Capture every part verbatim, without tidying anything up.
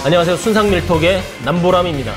안녕하세요. 순상밀톡의 남보람입니다.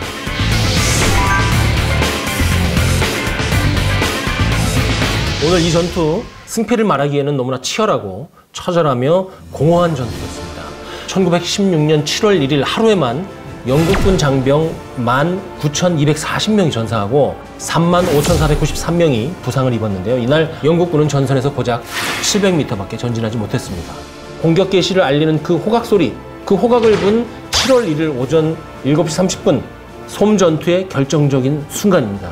오늘 이 전투 승패를 말하기에는 너무나 치열하고 처절하며 공허한 전투였습니다. 천구백십육 년 칠월 일일 하루에만 영국군 장병 만 구천이백사십 명이 전사하고 삼만 오천사백구십삼 명이 부상을 입었는데요. 이날 영국군은 전선에서 고작 칠백 미터밖에 전진하지 못했습니다. 공격 개시를 알리는 그 호각 소리, 그 호각을 분 칠월 일일 오전 일곱 시 삼십 분 솜 전투의 결정적인 순간입니다.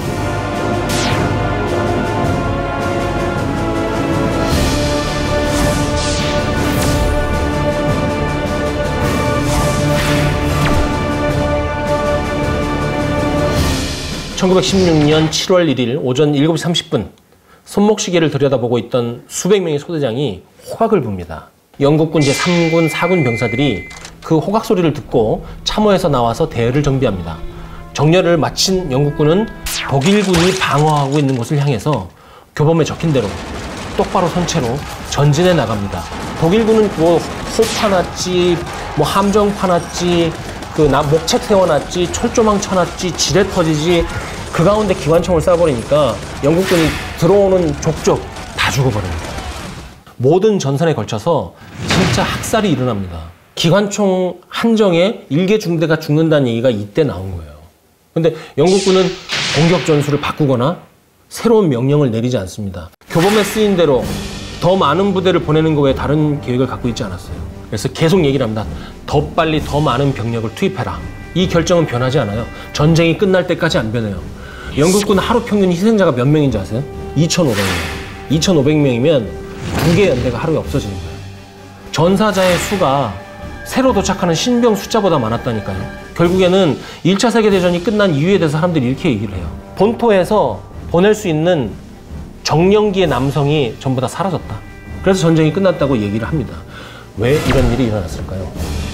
천구백십육 년 칠월 일일 오전 일곱 시 삼십 분 손목시계를 들여다보고 있던 수백 명의 소대장이 호각을 붑니다. 영국군 제삼 군 사 군 병사들이 그 호각 소리를 듣고 참호에서 나와서 대열을 정비합니다. 정렬을 마친 영국군은 독일군이 방어하고 있는 곳을 향해서 교범에 적힌 대로 똑바로 선 채로 전진해 나갑니다. 독일군은 뭐 호파 놨지, 뭐 함정 파놨지, 그 목책 세워놨지, 철조망 쳐놨지, 지뢰 터지지, 그 가운데 기관총을 쏴버리니까 영국군이 들어오는 족족 다 죽어버립니다. 모든 전선에 걸쳐서 진짜 학살이 일어납니다. 기관총 한정에 일개 중대가 죽는다는 얘기가 이때 나온 거예요. 근데 영국군은 공격 전술을 바꾸거나 새로운 명령을 내리지 않습니다. 교범에 쓰인 대로 더 많은 부대를 보내는 거 외에 다른 계획을 갖고 있지 않았어요. 그래서 계속 얘기를 합니다. 더 빨리 더 많은 병력을 투입해라. 이 결정은 변하지 않아요. 전쟁이 끝날 때까지 안 변해요. 영국군 하루 평균 희생자가 몇 명인지 아세요? 이천오백 명. 이천오백 명이면 두 개 연대가 하루에 없어지는 거예요. 전사자의 수가 새로 도착하는 신병 숫자보다 많았다니까요. 결국에는 일 차 세계대전이 끝난 이유에 대해서 사람들이 이렇게 얘기를 해요. 본토에서 보낼 수 있는 정년기의 남성이 전부 다 사라졌다. 그래서 전쟁이 끝났다고 얘기를 합니다. 왜 이런 일이 일어났을까요?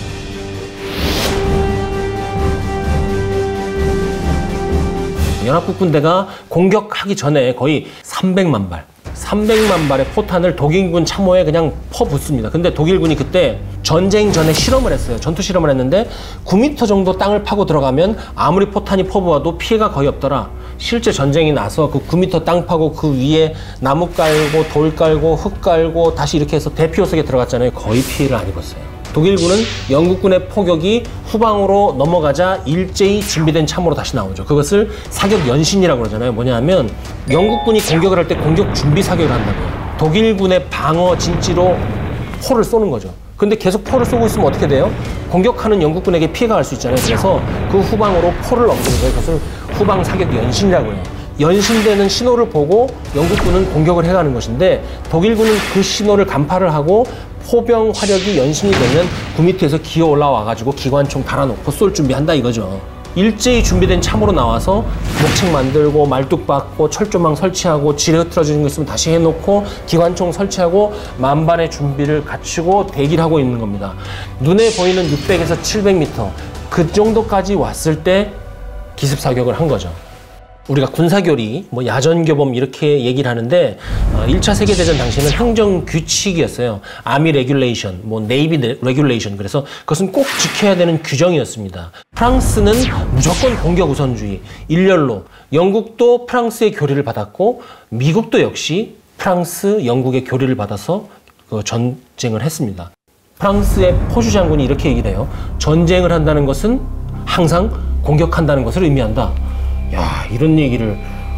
연합국 군대가 공격하기 전에 거의 삼백만 발, 삼백만 발의 포탄을 독일군 참호에 그냥 퍼붓습니다. 근데 독일군이 그때 전쟁 전에 실험을 했어요. 전투 실험을 했는데 구 미터 정도 땅을 파고 들어가면 아무리 포탄이 퍼부어도 피해가 거의 없더라. 실제 전쟁이 나서 그 구 미터 땅 파고 그 위에 나무 깔고 돌 깔고 흙 깔고 다시 이렇게 해서 대피호 속에 들어갔잖아요. 거의 피해를 안 입었어요. 독일군은 영국군의 포격이 후방으로 넘어가자 일제히 준비된 참호로 다시 나오죠. 그것을 사격 연신이라고 그러잖아요. 뭐냐 하면 영국군이 공격을 할 때 공격 준비 사격을 한다고요. 독일군의 방어 진지로 포를 쏘는 거죠. 근데 계속 포를 쏘고 있으면 어떻게 돼요? 공격하는 영국군에게 피해가 갈 수 있잖아요. 그래서 그 후방으로 포를 넘기는 거예요. 그것을 후방 사격 연신이라고 해요. 연신되는 신호를 보고 영국군은 공격을 해가는 것인데 독일군은 그 신호를 간파를 하고 포병 화력이 연신이 되면 구 미터에서 기어 올라와가지고 기관총 달아놓고 쏠 준비한다 이거죠. 일제히 준비된 참호로 나와서 목책 만들고 말뚝 박고 철조망 설치하고 지뢰 흐트러지는 거 있으면 다시 해놓고 기관총 설치하고 만반의 준비를 갖추고 대기를 하고 있는 겁니다. 눈에 보이는 육백에서 칠백 미터 그 정도까지 왔을 때 기습사격을 한 거죠. 우리가 군사교리, 뭐 야전교범 이렇게 얘기를 하는데 어, 일 차 세계대전 당시에는 행정규칙이었어요. 아미 레귤레이션, 뭐 네이비 레귤레이션. 그래서 그것은 꼭 지켜야 되는 규정이었습니다. 프랑스는 무조건 공격 우선주의, 일렬로. 영국도 프랑스의 교리를 받았고 미국도 역시 프랑스, 영국의 교리를 받아서 그 전쟁을 했습니다. 프랑스의 포슈 장군이 이렇게 얘기를 해요. 전쟁을 한다는 것은 항상 공격한다는 것을 의미한다. 야, 이런 얘기를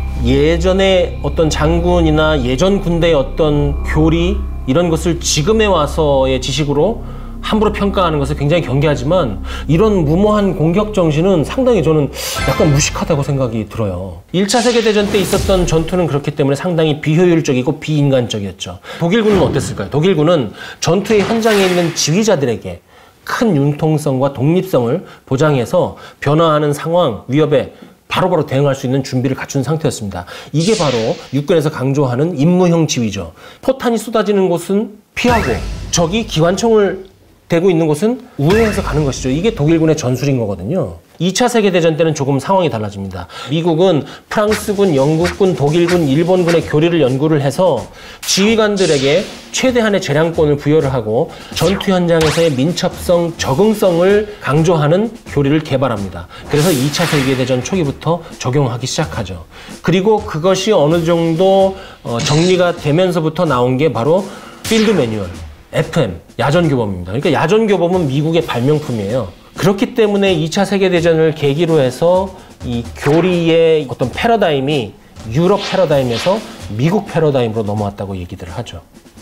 예전에 어떤 장군이나 예전 군대의 어떤 교리 이런 것을 지금에 와서의 지식으로 함부로 평가하는 것을 굉장히 경계하지만 이런 무모한 공격 정신은 상당히 저는 약간 무식하다고 생각이 들어요. 일 차 세계대전 때 있었던 전투는 그렇기 때문에 상당히 비효율적이고 비인간적이었죠. 독일군은 어땠을까요? 독일군은 전투의 현장에 있는 지휘자들에게 큰 융통성과 독립성을 보장해서 변화하는 상황, 위협에 바로바로 대응할 수 있는 준비를 갖춘 상태였습니다. 이게 바로 육군에서 강조하는 임무형 지휘죠. 포탄이 쏟아지는 곳은 피하고 적이 기관총을 되고 있는 곳은 우회해서 가는 것이죠. 이게 독일군의 전술인 거거든요. 이 차 세계대전 때는 조금 상황이 달라집니다. 미국은 프랑스군, 영국군, 독일군, 일본군의 교리를 연구를 해서 지휘관들에게 최대한의 재량권을 부여를 하고 전투 현장에서의 민첩성, 적응성을 강조하는 교리를 개발합니다. 그래서 이 차 세계대전 초기부터 적용하기 시작하죠. 그리고 그것이 어느 정도 정리가 되면서부터 나온 게 바로 필드 매뉴얼, 에프엠, 야전교범입니다. 그러니까 야전교범은 미국의 발명품이에요. 그렇기 때문에 이 차 세계대전을 계기로 해서 이 교리의 어떤 패러다임이 유럽 패러다임에서 미국 패러다임으로 넘어왔다고 얘기들을 하죠.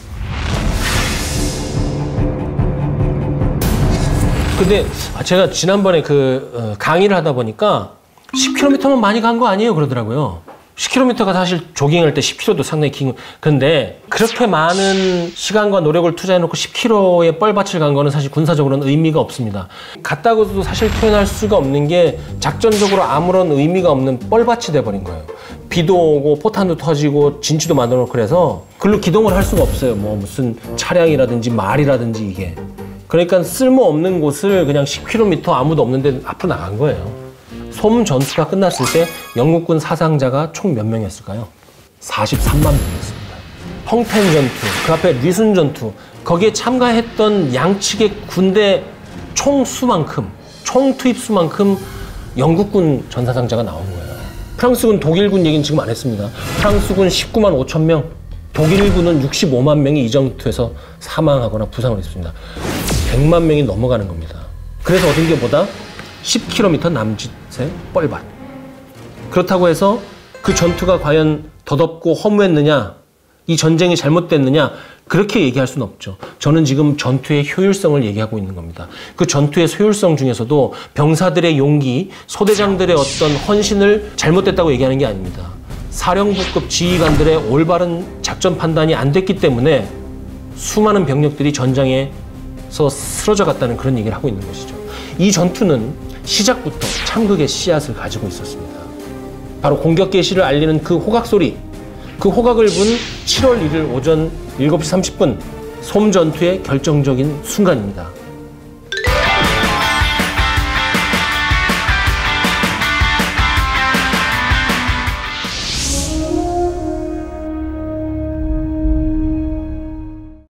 근데 제가 지난번에 그 강의를 하다 보니까 십 킬로미터면 많이 간 거 아니에요 그러더라고요. 십 킬로미터가 사실 조깅할 때 십 킬로미터도 상당히 긴. 그런데 그렇게 많은 시간과 노력을 투자해놓고 십 킬로미터의 뻘밭을 간 거는 사실 군사적으로는 의미가 없습니다. 갔다고도 사실 표현할 수가 없는 게 작전적으로 아무런 의미가 없는 뻘밭이 돼버린 거예요. 비도 오고 포탄도 터지고 진취도 만들어놓고 그래서 글로 기동을 할 수가 없어요. 뭐 무슨 차량이라든지 말이라든지 이게. 그러니까 쓸모없는 곳을 그냥 십 킬로미터 아무도 없는데 앞으로 나간 거예요. 솜 전투가 끝났을 때 영국군 사상자가 총 몇 명이었을까요? 사십삼만 명이었습니다. 펑텐 전투, 그 앞에 리순 전투, 거기에 참가했던 양측의 군대 총 수만큼, 총 투입 수만큼 영국군 전사상자가 나온 거예요. 프랑스군, 독일군 얘기는 지금 안 했습니다. 프랑스군 십구만 오천 명, 독일군은 육십오만 명이 이 전투에서 사망하거나 부상을 했습니다. 백만 명이 넘어가는 겁니다. 그래서 얻은 게 뭐다? 십 킬로미터 남짓의 뻘밭. 그렇다고 해서 그 전투가 과연 더덥고 허무했느냐, 이 전쟁이 잘못됐느냐, 그렇게 얘기할 수는 없죠. 저는 지금 전투의 효율성을 얘기하고 있는 겁니다. 그 전투의 효율성 중에서도 병사들의 용기, 소대장들의 어떤 헌신을 잘못됐다고 얘기하는 게 아닙니다. 사령부급 지휘관들의 올바른 작전 판단이 안 됐기 때문에 수많은 병력들이 전장에서 쓰러져 갔다는 그런 얘기를 하고 있는 것이죠. 이 전투는 시작부터 참극의 씨앗을 가지고 있었습니다. 바로 공격 개시를 알리는 그 호각 소리, 그 호각을 분 칠월 일일 오전 일곱 시 삼십 분 솜 전투의 결정적인 순간입니다.